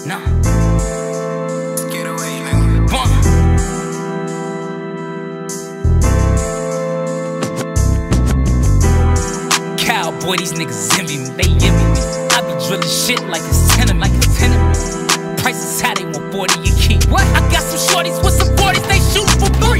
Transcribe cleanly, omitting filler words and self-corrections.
No. Get away, nigga. Cowboy, these niggas envy me, they envy me. I be drilling shit like it's tenement, Prices high, they want 40 a key. What? I got some shorties with some 40s, they shoot for blood.